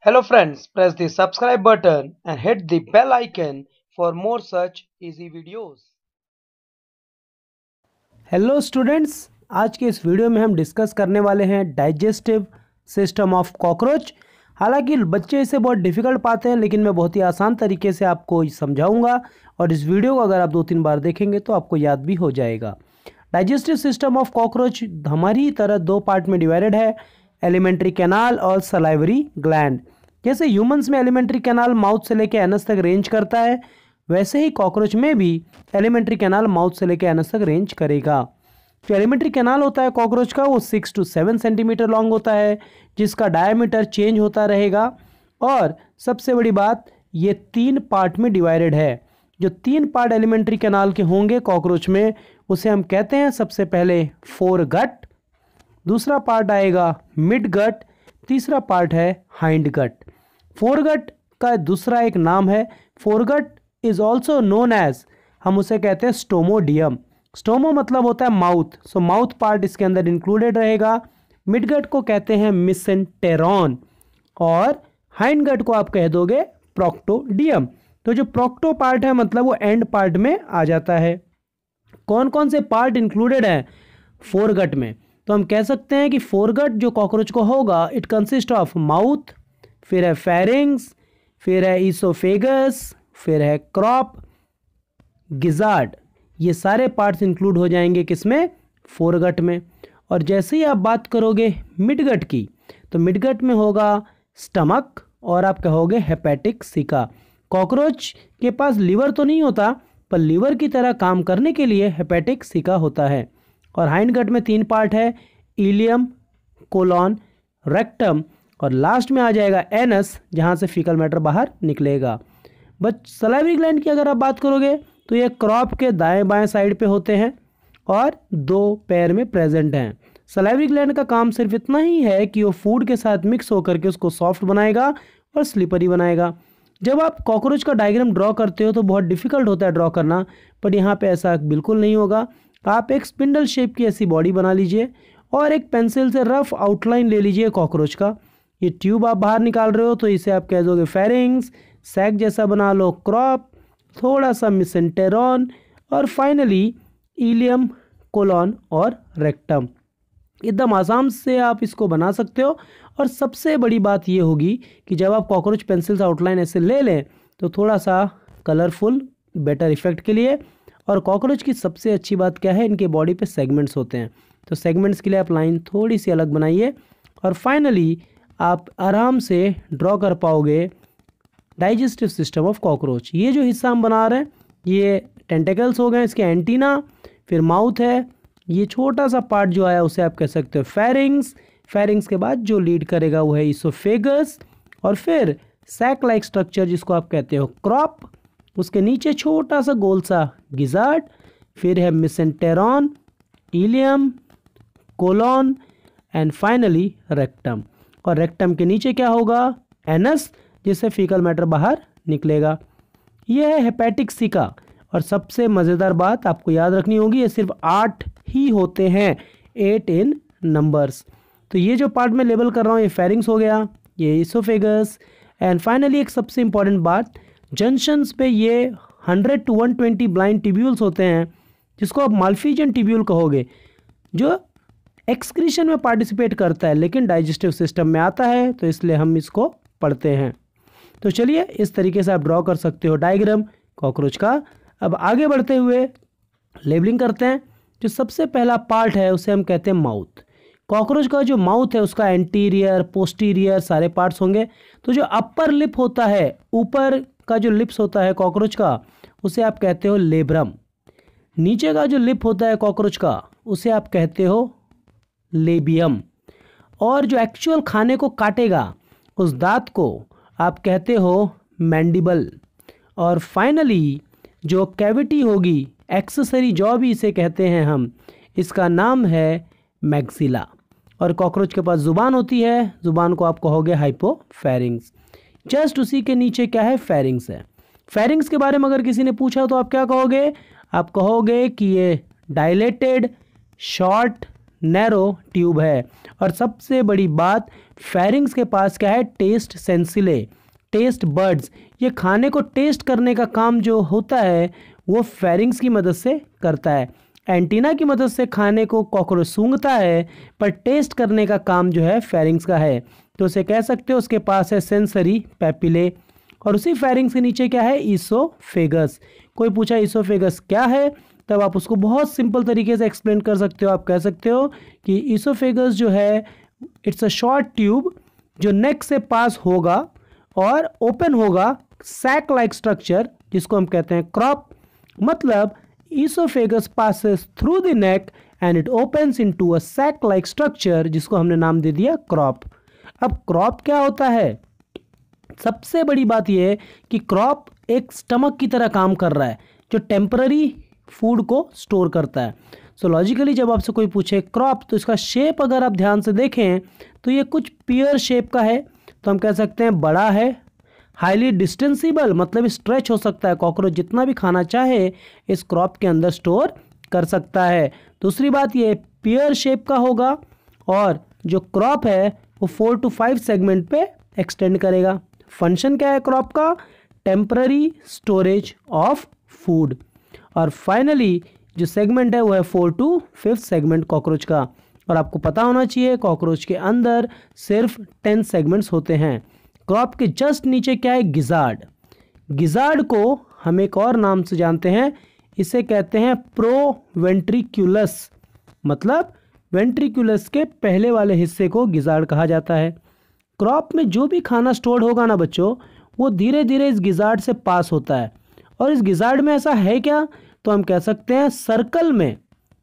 Hello friends, press the subscribe button and hit the bell icon for more such easy videos. Hello students, आज के इस video में हम discuss करने वाले हैं डाइजेस्टिव सिस्टम ऑफ कॉकरोच। हालांकि बच्चे इसे बहुत डिफ़िकल्ट पाते हैं, लेकिन मैं बहुत ही आसान तरीके से आपको समझाऊंगा और इस वीडियो को अगर आप 2-3 बार देखेंगे तो आपको याद भी हो जाएगा। डाइजेस्टिव सिस्टम ऑफ कॉकरोच हमारी तरह दो पार्ट में डिवाइडेड है, एलिमेंट्री कैनाल और सलाइवरी ग्लैंड। जैसे ह्यूमंस में एलिमेंट्री कैनाल माउथ से लेकर एनस तक रेंज करता है, वैसे ही कॉकरोच में भी एलिमेंट्री कैनाल माउथ से लेकर एनस तक रेंज करेगा। जो एलिमेंट्री कैनाल होता है कॉकरोच का, वो 6 to 7 सेंटीमीटर लॉन्ग होता है, जिसका डायमीटर चेंज होता रहेगा। और सबसे बड़ी बात, ये 3 पार्ट में डिवाइडेड है। जो 3 पार्ट एलिमेंट्री कैनाल के होंगे कॉकरोच में, उसे हम कहते हैं सबसे पहले फोर गट, दूसरा पार्ट आएगा मिड गट, तीसरा पार्ट है हाइंड गट। फोरगट का दूसरा एक नाम है, foregut is also known as, हम उसे कहते हैं स्टोमोडियम। स्टोमो मतलब होता है माउथ, सो माउथ पार्ट इसके अंदर इंक्लूडेड रहेगा। मिडगट को कहते हैं मिसेंटेरॉन और हाइंड गट को आप कह दोगे प्रोक्टोडियम। तो जो प्रोक्टो पार्ट है मतलब वो एंड पार्ट में आ जाता है। कौन कौन से पार्ट इंक्लूडेड हैं फोरगट में? तो हम कह सकते हैं कि फोरगट जो कॉकरोच को होगा, इट कंसिस्ट ऑफ माउथ, फिर है फेरिंग्स, फिर है ईसोफेगस, फिर है क्रॉप, गिजार्ड। ये सारे पार्ट्स इंक्लूड हो जाएंगे किसमें? फोरगट में। और जैसे ही आप बात करोगे मिडगट की, तो मिडगट में होगा स्टमक और आप कहोगे हेपेटिक सिका। कॉकरोच के पास लीवर तो नहीं होता, पर लीवर की तरह काम करने के लिए हेपेटिक सिका होता है। और हाइंड गट में 3 पार्ट है, इलियम, कोलॉन, रेक्टम, और लास्ट में आ जाएगा एनस, जहाँ से फीकल मैटर बाहर निकलेगा। बट सलाइवरी ग्लैंड की अगर आप बात करोगे तो ये क्रॉप के दाएं बाएं साइड पे होते हैं और 2 पैर में प्रेजेंट हैं। सलाइवरी ग्लैंड का काम सिर्फ इतना ही है कि वो फूड के साथ मिक्स होकर के उसको सॉफ्ट बनाएगा और स्लिपरी बनाएगा। जब आप कॉकरोच का डायग्राम ड्रॉ करते हो तो बहुत डिफिकल्ट होता है ड्रॉ करना, बट यहाँ पे ऐसा बिल्कुल नहीं होगा। आप एक स्पिंडल शेप की ऐसी बॉडी बना लीजिए और एक पेंसिल से रफ आउटलाइन ले लीजिए कॉकरोच का। ये ट्यूब आप बाहर निकाल रहे हो तो इसे आप कह दोगे फेरिंग्स, सैक जैसा बना लो क्रॉप, थोड़ा सा मिसेंटेरॉन, और फाइनली इलियम, कोलॉन और रेक्टम। एकदम आसान से आप इसको बना सकते हो। और सबसे बड़ी बात ये होगी कि जब आप कॉकरोच पेंसिल से आउटलाइन ऐसे ले लें तो थोड़ा सा कलरफुल बेटर इफेक्ट के लिए। और कॉकरोच की सबसे अच्छी बात क्या है, इनके बॉडी पे सेगमेंट्स होते हैं, तो सेगमेंट्स के लिए आप लाइन थोड़ी सी अलग बनाइए और फाइनली आप आराम से ड्रॉ कर पाओगे डाइजेस्टिव सिस्टम ऑफ कॉकरोच। ये जो हिस्सा हम बना रहे हैं ये टेंटेकल्स हो गए, इसके एंटीना, फिर माउथ है, ये छोटा सा पार्ट जो आया उसे आप कह सकते हो फेरिंग्स। फेरिंग्स के बाद जो लीड करेगा वो है ईसोफेगस, और फिर सैक लाइक स्ट्रक्चर जिसको आप कहते हो क्रॉप, उसके नीचे छोटा सा गोल सा गिजार्ड, फिर है mesenteron, ileum, colon and finally rectum. और रेक्टम के नीचे क्या होगा? एनस, जिससे फीकल मैटर बाहर निकलेगा। यह है हेपेटिक सिका। और सबसे मज़ेदार बात आपको याद रखनी होगी, ये सिर्फ 8 ही होते हैं, 8 इन नंबर्स। तो ये जो पार्ट में लेबल कर रहा हूँ, ये फेरिंग्स हो गया, ये इसोफेगस, एंड फाइनली एक सबसे इंपॉर्टेंट बात, जंक्शंस पे ये 100 to 120 ब्लाइंड टिब्यूल्स होते हैं, जिसको आप माल्फिजियन टिब्यूल कहोगे, जो एक्सक्रीशन में पार्टिसिपेट करता है लेकिन डाइजेस्टिव सिस्टम में आता है, तो इसलिए हम इसको पढ़ते हैं। तो चलिए इस तरीके से आप ड्रॉ कर सकते हो डायग्राम कॉकरोच का। अब आगे बढ़ते हुए लेबलिंग करते हैं। जो सबसे पहला पार्ट है उसे हम कहते हैं माउथ। कॉकरोच का जो माउथ है उसका एंटीरियर, पोस्टीरियर सारे पार्ट्स होंगे। तो जो अपर लिप होता है, ऊपर का जो लिप्स होता है कॉकरोच का, उसे आप कहते हो लेब्रम। नीचे का जो लिप होता है कॉकरोच का, उसे आप कहते हो लेबियम। और जो एक्चुअल खाने को काटेगा उस दांत को आप कहते हो मैंडिबल। और फाइनली जो कैविटी होगी, एक्सेसरी जॉ भी इसे कहते हैं हम, इसका नाम है मैक्सिला। और कॉकरोच के पास ज़ुबान होती है, ज़ुबान को आप कहोगे हाइपोफेरिंग्स। जस्ट उसी के नीचे क्या है? फेरिंग्स है। फेरिंग्स के बारे में अगर किसी ने पूछा तो आप क्या कहोगे? आप कहोगे कि ये डायलेटेड, शॉर्ट, नैरो ट्यूब है। और सबसे बड़ी बात, फेरिंग्स के पास क्या है, टेस्ट सेंसिले, टेस्ट बर्ड्स। ये खाने को टेस्ट करने का काम जो होता है वो फेरिंग्स की मदद से करता है। एंटीना की मदद से खाने को कॉकरोच सूंघता है, पर टेस्ट करने का काम जो है फेरिंग्स का है। तो उसे कह सकते हो उसके पास है सेंसरी पैपिले। और उसी फेरिंग्स के नीचे क्या है, ईसोफेगस। कोई पूछा ईसोफेगस क्या है, तब आप उसको बहुत सिंपल तरीके से एक्सप्लेन कर सकते हो। आप कह सकते हो कि ईसोफेगस जो है इट्स अ शॉर्ट ट्यूब जो नेक से पास होगा और ओपन होगा, सैक लाइक स्ट्रक्चर जिसको हम कहते हैं क्रॉप। मतलब oesophagus passes through the neck and it opens into a sac like structure जिसको हमने नाम दे दिया क्रॉप। अब क्रॉप क्या होता है, सबसे बड़ी बात यह है कि क्रॉप एक स्टमक की तरह काम कर रहा है जो टेम्पररी फूड को स्टोर करता है। सो लॉजिकली जब आपसे कोई पूछे क्रॉप, तो इसका शेप अगर आप ध्यान से देखें तो ये कुछ पियर शेप का है। तो हम कह सकते हैं बड़ा है, हाईली डिस्टेंसिबल मतलब स्ट्रेच हो सकता है, कॉकरोच जितना भी खाना चाहे इस क्रॉप के अंदर स्टोर कर सकता है। दूसरी बात ये पियर शेप का होगा और जो क्रॉप है वो 4 to 5 सेगमेंट पे एक्सटेंड करेगा। फंक्शन क्या है क्रॉप का, टेम्पररी स्टोरेज ऑफ फूड। और फाइनली जो सेगमेंट है वो है 4 to 5 सेगमेंट कॉकरोच का। और आपको पता होना चाहिए कॉकरोच के अंदर सिर्फ 10 सेगमेंट्स होते हैं। क्रॉप के जस्ट नीचे क्या है, गिजार्ड। गिजार्ड को हम एक और नाम से जानते हैं, इसे कहते हैं प्रोवेंट्रिक्युलस। मतलब वेंट्रिकुलस के पहले वाले हिस्से को गिजार्ड कहा जाता है। क्रॉप में जो भी खाना स्टोर्ड होगा ना बच्चों, वो धीरे धीरे इस गिजार्ड से पास होता है। और इस गिजार्ड में ऐसा है क्या, तो हम कह सकते हैं सर्कल में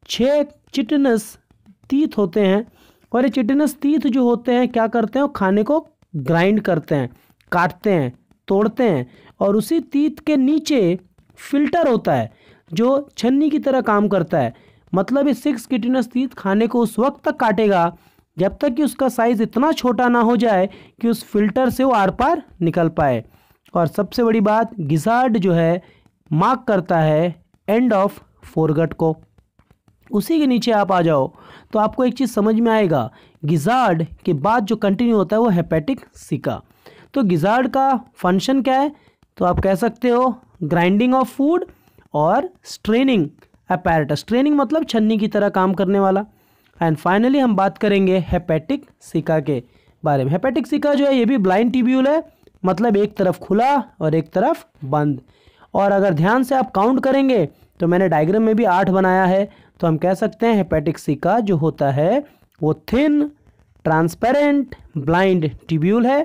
6 चिटिनस टीथ होते हैं। और ये चिटिनस टीथ जो होते हैं क्या करते हैं, वो खाने को ग्राइंड करते हैं, काटते हैं, तोड़ते हैं। और उसी टीथ के नीचे फिल्टर होता है जो छन्नी की तरह काम करता है। मतलब ये 6 चिटिनस टीथ खाने को उस वक्त तक काटेगा जब तक कि उसका साइज इतना छोटा ना हो जाए कि उस फिल्टर से वो आर पार निकल पाए। और सबसे बड़ी बात, गिजार्ड जो है मार्क करता है एंड ऑफ फोरगट को। उसी के नीचे आप आ जाओ तो आपको एक चीज़ समझ में आएगा, गिजार्ड के बाद जो कंटिन्यू होता है वो हेपेटिक सिका। तो गिजार्ड का फंक्शन क्या है, तो आप कह सकते हो ग्राइंडिंग ऑफ फूड और स्ट्रेनिंग अपैरेटस। स्ट्रेनिंग मतलब छन्नी की तरह काम करने वाला। एंड फाइनली हम बात करेंगे हेपेटिक सिका के बारे में। हेपेटिक सिका जो है ये भी ब्लाइंड ट्यूब्यूल है, मतलब एक तरफ खुला और एक तरफ बंद। और अगर ध्यान से आप काउंट करेंगे तो मैंने डायग्राम में भी 8 बनाया है। तो हम कह सकते हैं हेपेटिक सिका जो होता है वो थिन ट्रांसपेरेंट ब्लाइंड ट्यूब्यूल है,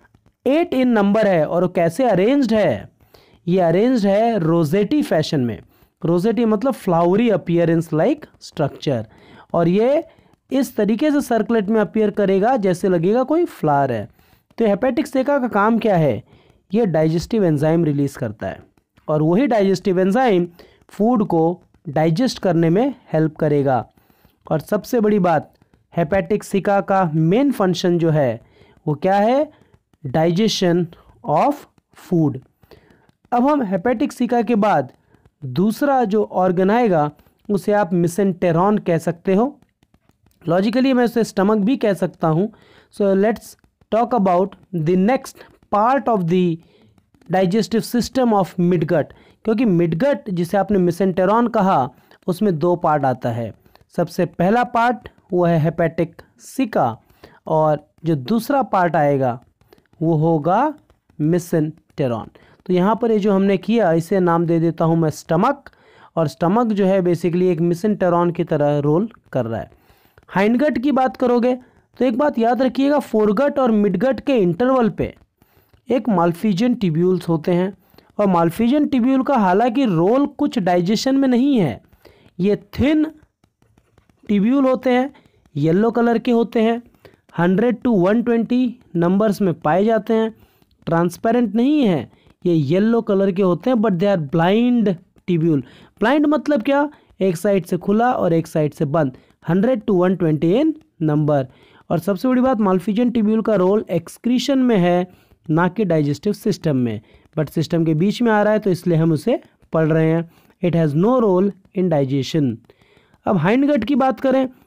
8 इन नंबर है। और वो कैसे अरेंज्ड है, ये अरेंज्ड है रोजेटी फैशन में। रोजेटी मतलब फ्लावरी अपीयरेंस लाइक स्ट्रक्चर। और ये इस तरीके से सर्कुलेट में अपीयर करेगा जैसे लगेगा कोई फ्लावर है। तो हेपेटिक सिका का काम क्या है, ये डाइजेस्टिव एंजाइम रिलीज करता है। और वही डाइजेस्टिव एंजाइम फूड को डाइजेस्ट करने में हेल्प करेगा। और सबसे बड़ी बात, हेपेटिक सिका का मेन फंक्शन जो है वो क्या है, डाइजेशन ऑफ फूड। अब हम हेपेटिक सिका के बाद दूसरा जो ऑर्गन आएगा उसे आप मिसेंटेरॉन कह सकते हो। लॉजिकली मैं उसे स्टमक भी कह सकता हूँ। So let's talk about the next part of the digestive system of midgut. क्योंकि मिडगट जिसे आपने मिसेंटेरॉन कहा उसमें 2 पार्ट आता है। सबसे पहला पार्ट वो है हेपेटिक सिका और जो दूसरा पार्ट आएगा वो होगा मिसेंटेरॉन। तो यहाँ पर ये जो हमने किया इसे नाम दे देता हूँ मैं स्टमक। और स्टमक जो है बेसिकली एक मिसेंटेरॉन की तरह रोल कर रहा है। हाइंडगट की बात करोगे तो एक बात याद रखिएगा, फोरगट और मिडगट के इंटरवल पे एक माल्फिजियन ट्यूब्यूल्स होते हैं। और माल्फिजियन ट्यूब्यूल का हालांकि रोल कुछ डाइजेशन में नहीं है, ये थिन ट्यूब्यूल होते हैं, येलो कलर के होते हैं, 100 to 120 नंबर्स में पाए जाते हैं, ट्रांसपेरेंट नहीं है, ये येलो कलर के होते हैं, but they are blind tubule. Blind मतलब क्या, एक साइड से खुला और एक साइड से बंद, 100 to 120 इन नंबर। और सबसे बड़ी बात, माल्फिजियन ट्यूब्यूल का रोल एक्सक्रीशन में है ना कि डाइजेस्टिव सिस्टम में, बट सिस्टम के बीच में आ रहा है तो इसलिए हम उसे पढ़ रहे हैं। It has no role in digestion. अब हाइंडगट की बात करें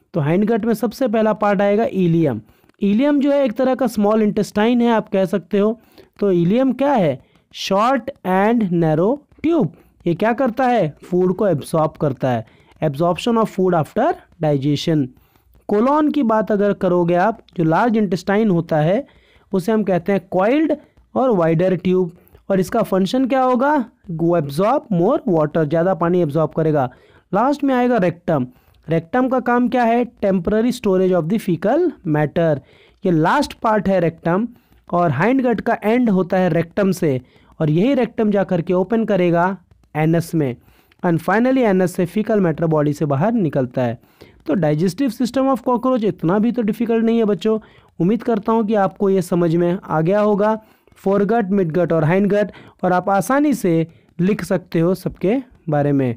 तो हाइंड गट में सबसे पहला पार्ट आएगा इलियम। इलियम जो है एक तरह का स्मॉल इंटेस्टाइन है, आप कह सकते हो। तो इलियम क्या है? Short and narrow tube. ये क्या करता है? फूड को एब्जॉर्ब करता है, absorption of food after digestion. Colon की बात अगर करोगे आप, जो लार्ज इंटेस्टाइन होता है उसे हम कहते हैं कॉइल्ड और वाइडर ट्यूब। और इसका फंक्शन क्या होगा? वो एब्जॉर्ब मोर वाटर, ज़्यादा पानी एब्जॉर्ब करेगा। लास्ट में आएगा रेक्टम। रेक्टम का काम क्या है? Temporary storage of the faecal matter. ये लास्ट पार्ट है रेक्टम, और हाइंड गट का एंड होता है रेक्टम से, और यही रेक्टम जा करके ओपन करेगा एनस में, एंड फाइनली एनस से फीकल मैटर बॉडी से बाहर निकलता है। तो डाइजेस्टिव सिस्टम ऑफ कॉकरोच इतना भी तो डिफिकल्ट नहीं है बच्चों। उम्मीद करता हूँ कि आपको ये समझ में आ गया होगा, फोरगट, मिडगट और हाइंड गट, और आप आसानी से लिख सकते हो सबके बारे में।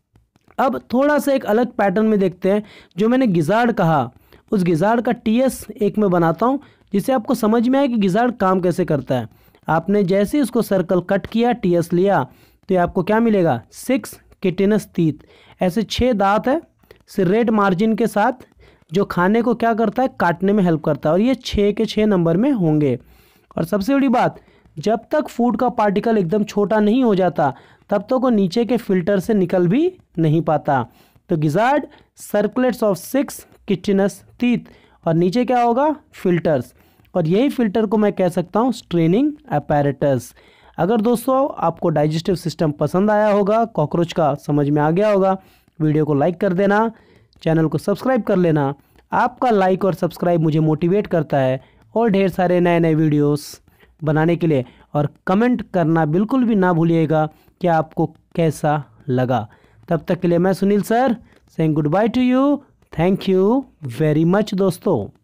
अब थोड़ा सा एक अलग पैटर्न में देखते हैं। जो मैंने गिजार्ड कहा, उस गिजार्ड का टीएस एक मैं बनाता हूँ, जिससे आपको समझ में आए कि गिजार्ड काम कैसे करता है। आपने जैसे इसको सर्कल कट किया, टीएस लिया, तो ये आपको क्या मिलेगा? 6 किटिनस टीथ। ऐसे 6 दांत है सिर्रेट मार्जिन के साथ, जो खाने को क्या करता है? काटने में हेल्प करता है, और ये 6 के 6 नंबर में होंगे। और सबसे बड़ी बात, जब तक फूड का पार्टिकल एकदम छोटा नहीं हो जाता तब तक वो नीचे के फिल्टर से निकल भी नहीं पाता। तो gizzard circulates of 6 chitinous teeth, और नीचे क्या होगा? फिल्टर्स, और यही फिल्टर को मैं कह सकता हूँ स्ट्रेनिंग अपैरेटस। अगर दोस्तों आपको डाइजेस्टिव सिस्टम पसंद आया होगा, कॉकरोच का समझ में आ गया होगा, वीडियो को लाइक कर देना, चैनल को सब्सक्राइब कर लेना। आपका लाइक और सब्सक्राइब मुझे मोटिवेट करता है और ढेर सारे नए नए वीडियोस बनाने के लिए। और कमेंट करना बिल्कुल भी ना भूलिएगा कि आपको कैसा लगा। तब तक के लिए मैं Sunil sir saying good bye to you. Thank you very much दोस्तों।